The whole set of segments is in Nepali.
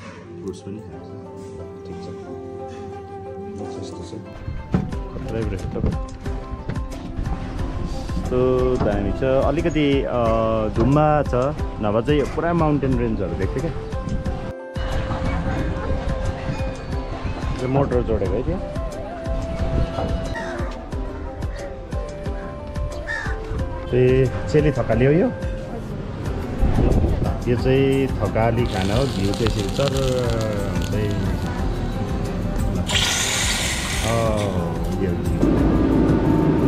फ्रुट्स पनि खान्छ ठिक छ जस्तो छ खतरै रहेछ तपाईँ यस्तो दामी छ अलिकति धुम्मा छ नभए चाहिँ पुरा माउन्टेन रेन्जहरू देख्थ्यो क्या मोटर जोडेको है त्यो चेली थकाली हो यो चाहिँ थकाली खाना हो घिउ त्यसरी चर यो ल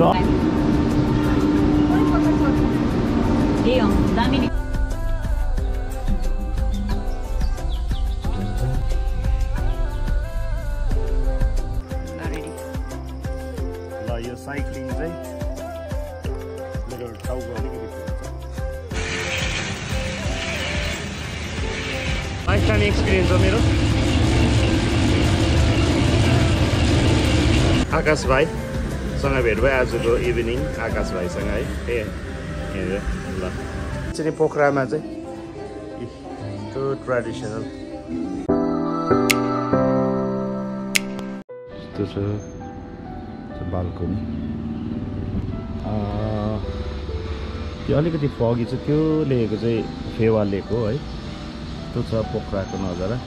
यो साइक्लिङ चाहिँ मेरो टाउको अलिकति लाइफ टाइम एक्सपिरियन्स हो मेरो आकाश भाइसँग भेट भयो आजको इभिनिङ आकाश भाइसँग है यहाँनिर ल चाहिँ पोखरामा चाहिँ यस्तो ट्रेडिसनल यस्तो छ बाल्कनी त्यो अलिकति फगी छ त्यो लेखेको चाहिँ फेवा लेक हो है त्यो छ पोखराको नजारा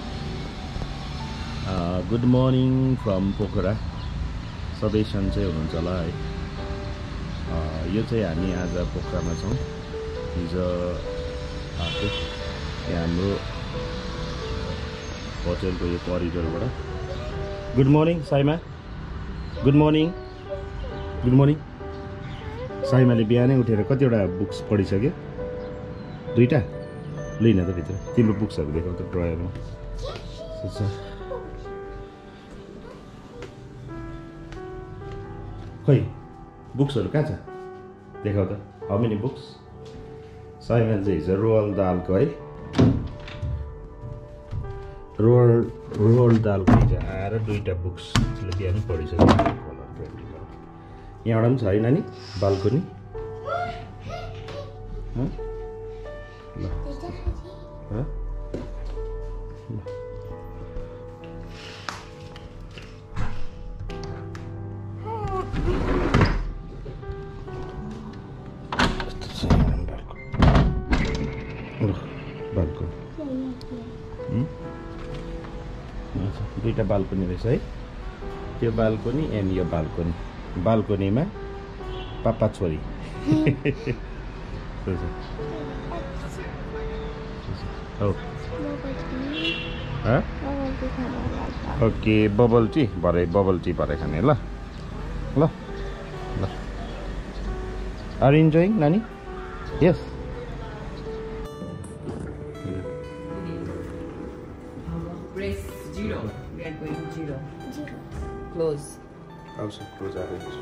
गुड मर्निङ फ्रम पोखरा सबै सन्चै हुनुहुन्छ होला है यो चाहिँ हामी आज पोखरामा छौँ हिजो आएको यहाँ हाम्रो होटेलको यो करिडोरबाट good morning Saima good morning साइमाले बिहानै उठेर कतिवटा बुक्स पढिसक्यो 2टा लिन त भित्र तिम्रो बुक्सहरू देखाउ त ड्रयरमा खै बुक्सहरू कहाँ छ देखाउ त हाउ मेनी बुक्स साइमाले चाहिँ हिजो रोयल दालको है रोयल दालको हिजो आएर 2टा बुक्स बिहानै पढिसक्यो कलर 20 कलर यहाँबाट पनि छ है नानी बाल्कनी ल दुईटा बाल्कनी रहेछ है त्यो बाल्कनी एन्ड यो बाल्कनीमा पापा छोरी ओके बबल टी भरे खाने ल ल ल आर इन्जोइङ नानी यस Close. Also close our eyes.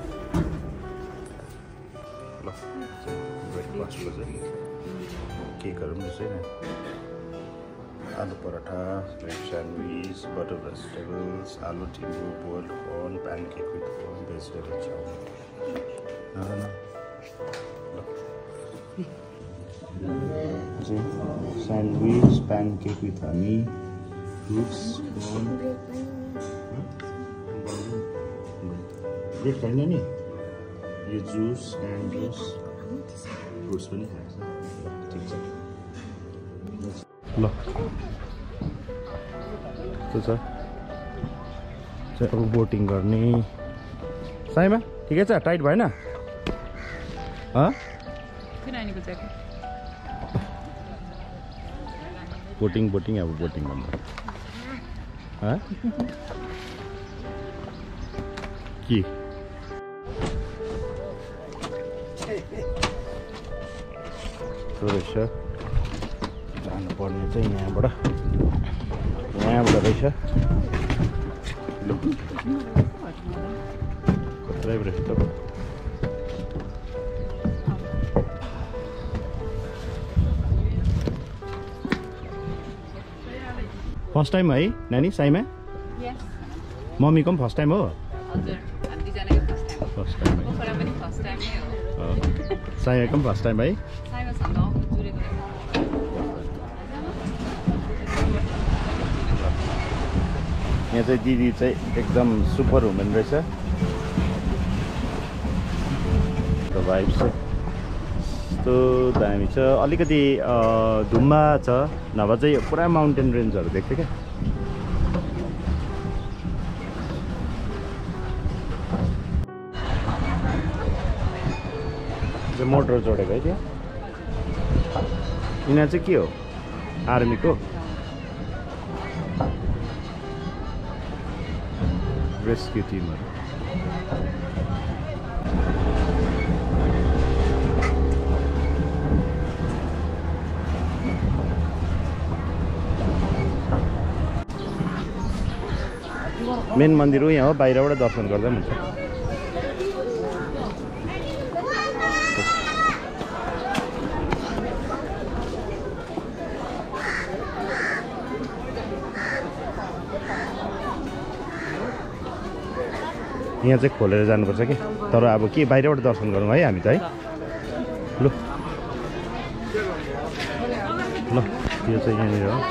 Breakfast was it? Cake or aloo paratha, bread sandwich, butter vegetables, aloo timbu, boiled corn, pancake with corn, vegetable chow. No. Sandwich, pancake with honey, fruits, corn. Bread खाइन्छ नि यो जुस एन्ड जुस फ्रुट्स पनि खान्छ ठिक छ ल त्यो छ अब बोटिङ गर्ने साइमा ठिकै छ टाइट भएन बोटिङ अब बोटिङ भन्दा के रहेछ जानुपर्ने चाहिँ यहाँबाट रहेछ कत्रै रहेछ त फर्स्ट टाइम है नानी साइमा मम्मीको पनि फर्स्ट टाइम हो फर्स्ट टाइम साइमाको पनि फर्स्ट टाइम है यहाँ चाहिँ दिदी चाहिँ एकदम सुपर हुमेन रहेछ। भाइब चाहिँ यस्तो दामी छ। अलिकति धुम्मा छ, नभए चाहिँ पुरा माउन्टेन रेन्जहरू देख्थ्यो क्या। मोटर जोडेको है त्यहाँ। यिनीहरू चाहिँ के हो? आर्मीको रेस्क्यु टिमहरू। मेन मन्दिर हो यहाँ हो, बाहिरबाट दर्शन गर्दा पनि हुन्छ। यहाँ चाहिँ खोलेर जानुपर्छ कि, तर अब के बाहिरबाट दर्शन गरौँ है हामी त है। ल ल यो चाहिँ यहाँनिर हो।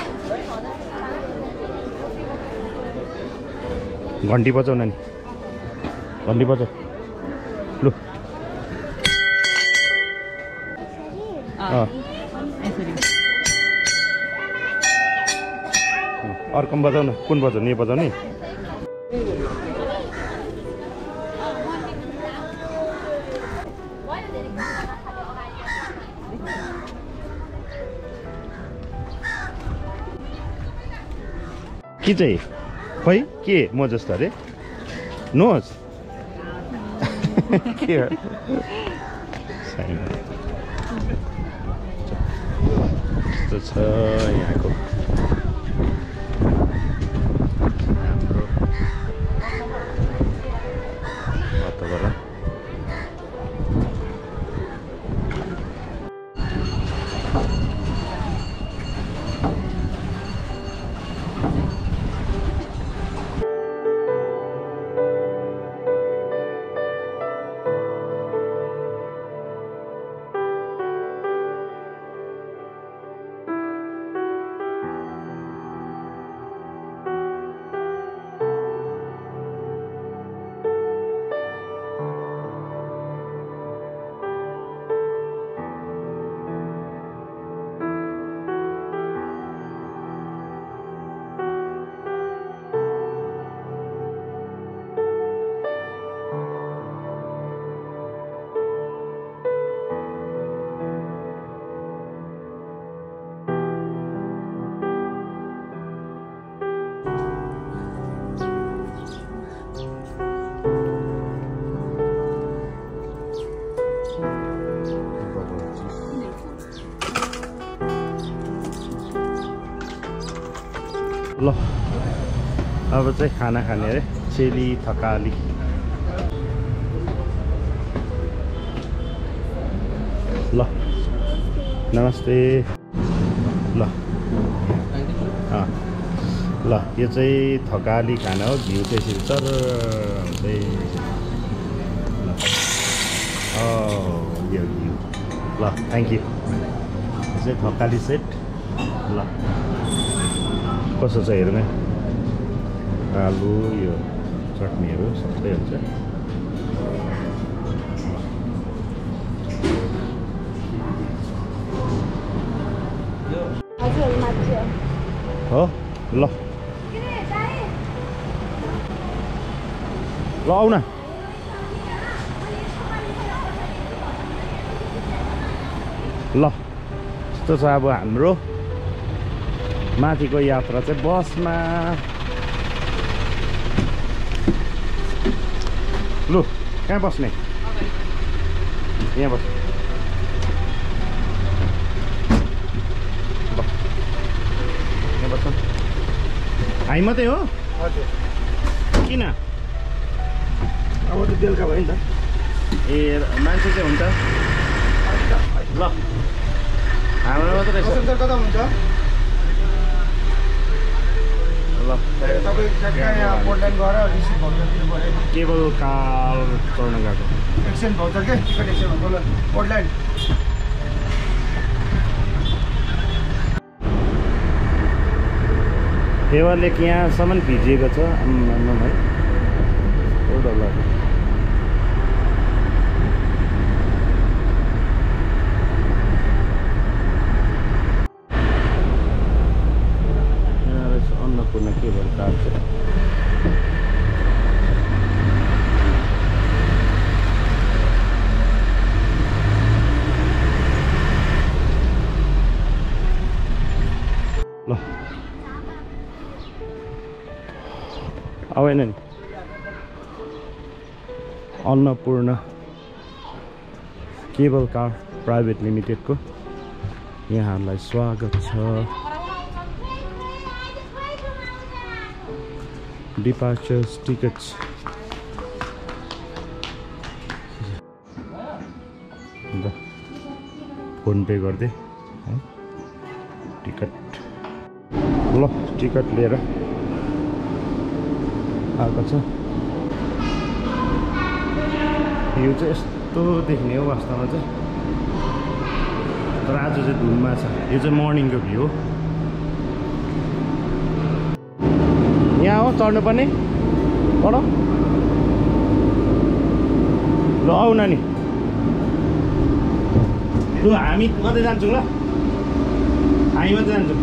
घन्टी बजाउ नानी, घन्टी बजाउ। लु अर्को बजाउ न। कुन बजाउने? यो बजाउने। के चाहिँ खै के म जस्तो अरे नोज के यस्तो छ यहाँको हाम्रो वातावरण। ल अब चाहिँ खाना खाने अरे, चेली थकाली। ल नमस्ते। ल ल यो चाहिँ थकाली खाना हो। घिउ चाहिँ सिल्चर हुँदै यो घिउ। ल थ्याङ्क यू। यो चाहिँ थकाली सेट। ल कस्तो छ हेर्नु है। आलु यो चटनीहरू सबै हुन्छ। हो ल ल आऊ न। ल यस्तो छ अब हाम्रो माथिको यात्रा चाहिँ बसमा। लु कहाँ बस्ने? यहाँ बस। यहाँ बस्छ। हामी मात्रै हो? हजुर। किन? अब त बेलुका भयो नि त। ए मान्छे चाहिँ हुन्छ। ल हाम्रो मात्रै रहेछ। कता हुन्छ? केबल कार चढ्न गएको। एक्सचेन्ज भाउचर के ticket exchange Portland. Phewa lake यहाँसम्म भिजिएको छ आम्माम है डरलाग्दो अन्नपूर्ण केबल कार छ ल आएन नि अन्नपूर्ण केबल कार प्राइभेट लिमिटेडको यहाँहरूलाई स्वागत छ डिपार्चर्स टिकट्स फोन पे गर्दै है टिकट ल टिकट लिएर आएको छ यो चाहिँ यस्तो देख्ने हो वास्तवमा चाहिँ तर आज चाहिँ धुनमा छ यो चाहिँ मर्निङको भ्यू हो यहाँ हो चढ्नुपर्ने पढ ल आऊ नानी लु हामी मात्रै जान्छौँ ल हामी मात्रै जान्छौँ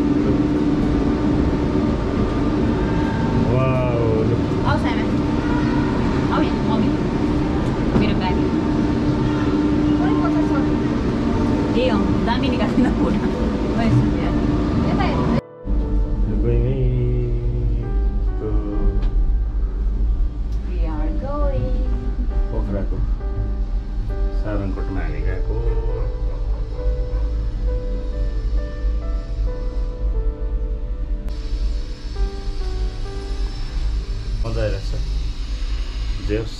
दामी निकाल्नु फोटो पोखराको सारङकोटमा हामी गएको मजा आइरहेछ जे होस्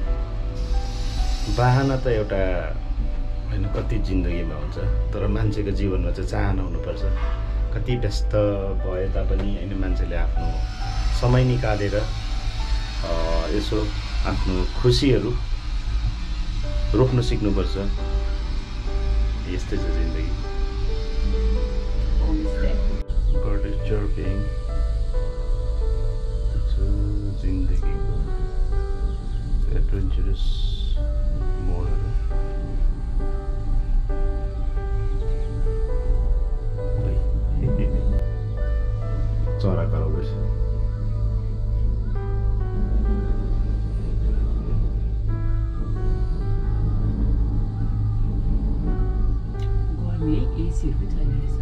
बाहना त एउटा होइन कति जिन्दगीमा हुन्छ तर मान्छेको जीवनमा चाहिँ चाहना हुनुपर्छ कति व्यस्त भए तापनि होइन मान्छेले आफ्नो समय निकालेर यसो आफ्नो खुसीहरू रोक्न सिक्नुपर्छ यस्तै छ जिन्दगी जिन्दगीको एडभेन्चरस मोडहरू चरा कराउँदैछ गर्मी एसीहरू पनि छैन रहेछ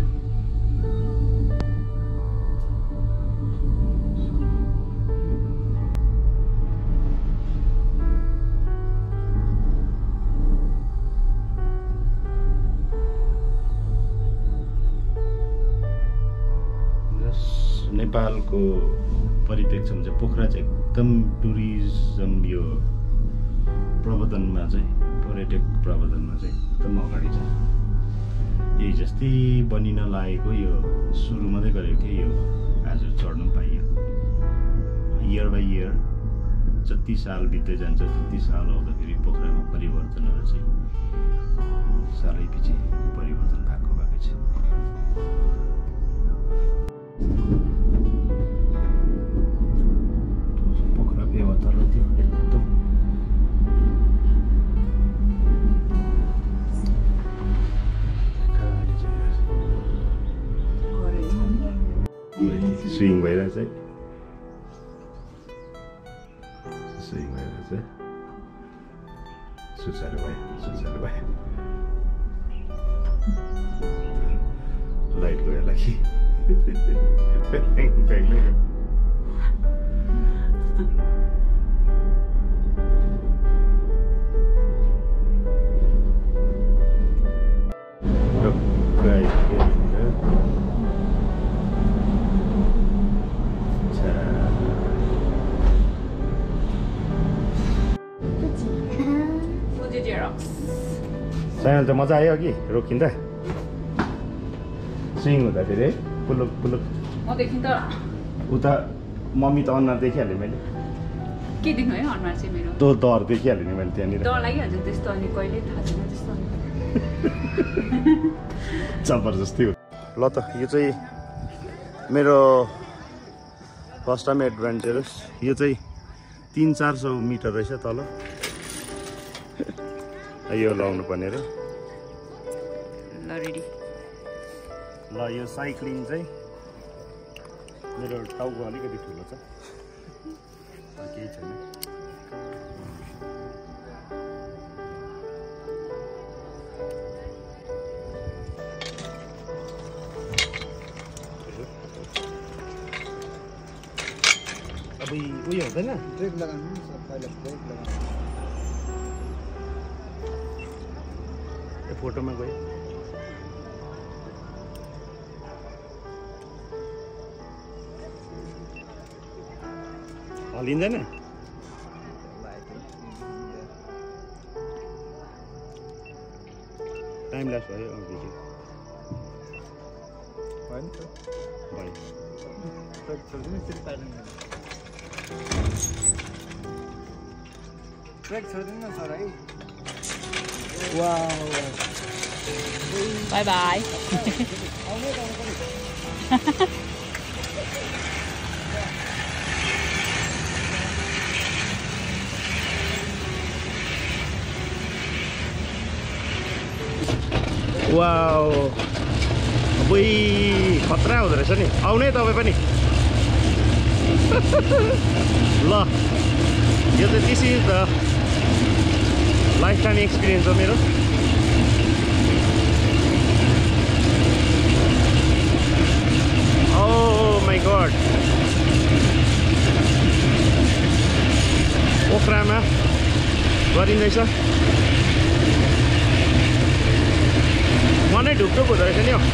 नेपालको परिप्रेक्ष्यमा चाहिँ पोखरा चाहिँ एकदम टुरिज्म यो प्रवर्धनमा चाहिँ पर्यटक प्रवर्धनमा चाहिँ एकदम अगाडि छ यही जस्तै बनिन लागेको यो सुरु मात्रै गरेको थियो यो आज चढ्नु पाइयो इयर बाई इयर जति साल बित्दै जान्छ त्यति साल आउँदाखेरि पोखरामा परिवर्तनहरू चाहिँ सालै पछि परिवर्तन भएको छ पोखरा फेवा तर त्यो एकदम स्विङ भइरहेछ है स्विङ भइरहेछ सुचारू भयो लाइट गयो होला कि सानो त मजा आयो कि रोकिँदा स्विङ हुँदाखेरि है पुलुक पुलुक उता मम्मी त अनुहार देखिहालेँ मैले के देख्नु है अनुहार चाहिँ मेरो तो डर देखिहालेँ नि मैले त्यहाँनिर डर लागिहाल्छ त्यस्तो अनि कहिले थाहा छैन त्यस्तो जबरजस्ती हो ल त यो चाहिँ मेरो फर्स्ट टाइम एडभेन्चरस। यो चाहिँ 300-400 मिटर रहेछ तल। यो लाउनु पर्ने र ल रेडी। ल यो साइक्लिङ चाहिँ मेरो टाउको अलिकति ठुलो छ, केही छैन। अब उयो हुँदैन, ब्रेक लगाउनु नि सर, पहिला ब्रेक लगाउनु। यो फोटोमा गयो। हलिँदैन टाइम ल्याप्स भयो भिडियो भयो नि त, भयो। ब्रेक छोड्दिनु फेरि पाइदैन। ब्रेक छोड्दिनु न सर है। Wow bye bye. वाउ बुई खतरा हुँदो रहेछ नि। आउनै तपाईँ पनि। ल यो चाहिँ this is the lifetime experience हो मेरो। Oh my God, पोखरामा गरिँदैछ। मनै ढुकढुक हुँदो रहेछ नि हो।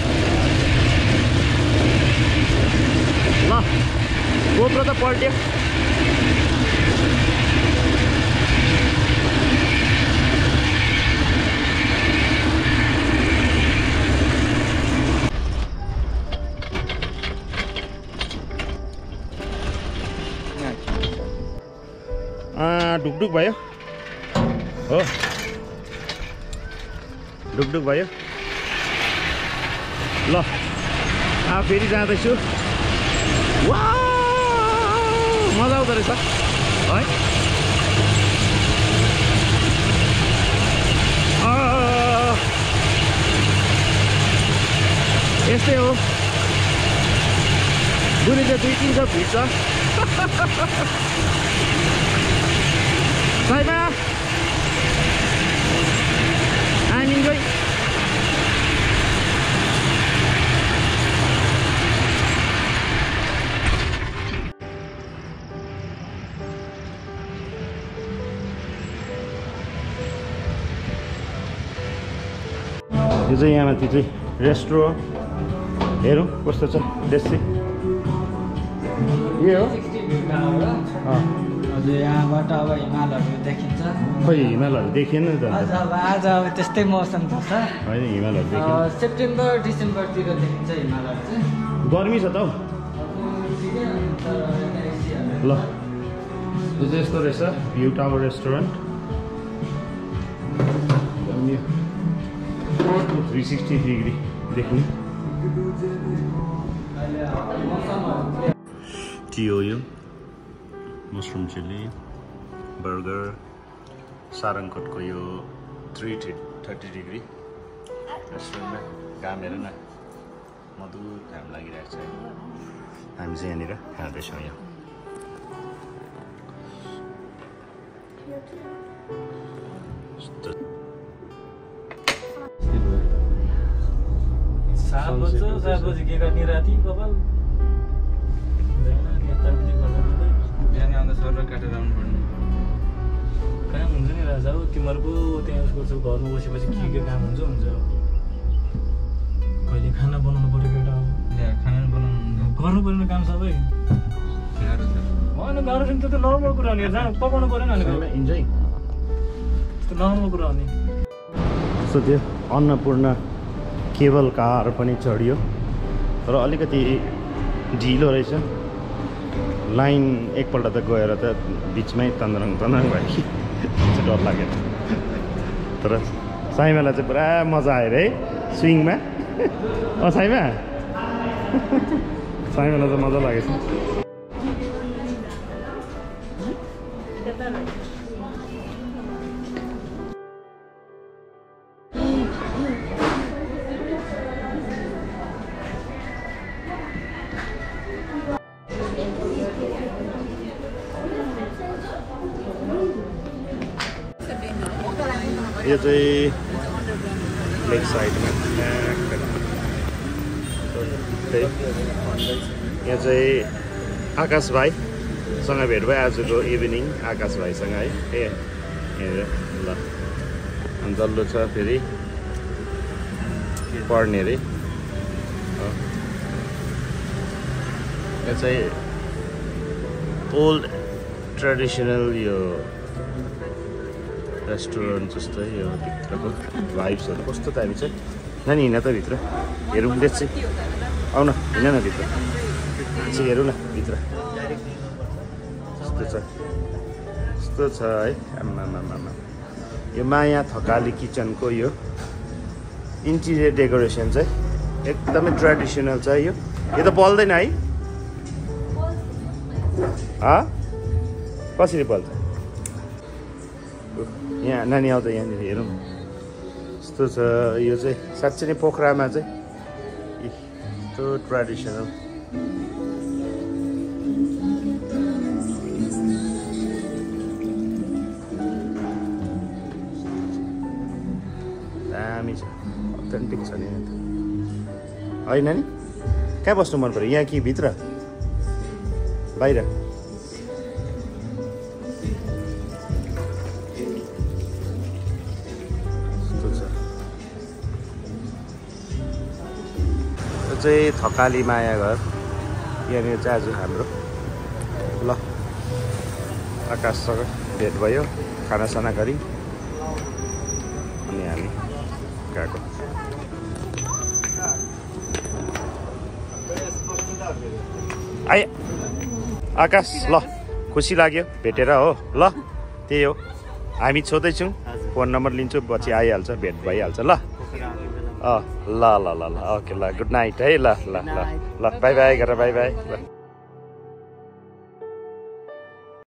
ल गोप्रो त पल्ट्यो। ढुकढुक भयो हो, ढुकढुक भयो। ल फेरि जाँदैछु। वाउ मजा आउँदो रहेछ है। यस्तै हो, बुढी चाहिँ 200-300 फिट छ। Saima I'm enjoying. यो चाहिँ यहाँ माथि चाहिँ रेस्टुरेन्ट हेरौँ कस्तो छ देशी। यो हो हजुर, यहाँबाट अब हिमालहरू देखिन्छ। खै हिमालहरू देखिएन नि त। आज अब त्यस्तै मौसम छ होइन, हिमालहरू देखिएन। सेप्टेम्बर डिसेम्बरतिर देखिन्छ हिमालहरू चाहिँ। गर्मी छ त हौ। ल यो चाहिँ यस्तो रहेछ भ्यू टावर रेस्टुरेन्ट। 360 डिग्री देख्ने। के हो यो? मसरुम चिल्ली, बर्गर, सारङकोटको यो 330 डिग्री रेस्टुरेन्टमा। घाम हेर न, मधुर घाम लागिरहेको छ। हामी चाहिँ यहाँनिर खाँदैछौँ। यहाँ बिहान आउँदा सर काटेर आउनु पर्ने काम हुन्छ नि राजा हो। तिमीहरूको त्यहाँ उसको घरमा बसेपछि के काम हुन्छ कहिले खाना बनाउनु पऱ्यो केटा हो। खाना बनाउनु गर्नु पर्ने काम सबै गाह्रो छ। होइन गाह्रो छ नि, त्यो त नर्मल कुरा हो नि। जहाँ पकाउनु पऱ्यो नि। इन्जोय त्यो नर्मल कुरा हो नि। सो त्यो अन्नपूर्ण केबल कार पनि चढियो, तर अलिकति ढिलो रहेछ। लाइन एकपल्ट त गएर त बिचमै तन्द्रङ भयो कि डर लागेन। तर साइमालाई चाहिँ पुरा मजा आयो है स्विङमा। साइमा साइमालाई चाहिँ मजा लागेछ। यो चाहिँ लेक साइडमा यहाँ चाहिँ आकाश भाइसँग भेट भयो आजको इभिनिङ आकाश भाइसँग है ए हेरेर ल अनि जल्लो छ फेरि पढ्ने अरे यो चाहिँ ओल्ड ट्रेडिसनल यो रेस्टुरेन्ट जस्तै यो भित्रको भाइब्सहरू कस्तो दामी छ नानी हिँड त भित्र हेरौँ देख्छ आउन हिँड न भित्र चाहिँ हेरौँ न भित्र यस्तो छ है आमामामा यो माया थकाली किचनको यो इन्टिरियर डेकोरेसन चाहिँ एकदमै ट्रेडिसनल छ यो त बल्दैन है कसरी बल्छ यहाँ नानी आउँदा यहाँनिर हेरौँ यस्तो छ यो चाहिँ साँच्चै नै पोखरामा चाहिँ यस्तो ट्रेडिसनल दामी छ अथेन्टिक छ नि होइन नि कहाँ बस्नु मन पर्यो यहाँ कि भित्र बाहिर चाहिँ थकाली माया घर यहाँनिर चाहिँ आज हाम्रो ल आकाशसँग भेट भयो खानासाना गरी अनि हामी गएको आए आकाश ल खुसी लाग्यो भेटेर हो ल त्यही हो हामी छोड्दैछौँ फोन नम्बर लिन्छु पछि आइहाल्छ भेट भइहाल्छ ल ल ल ल ल ओके ल गुड नाइट है ल ल ल ल बाई बाई गरेर बाई बाई ल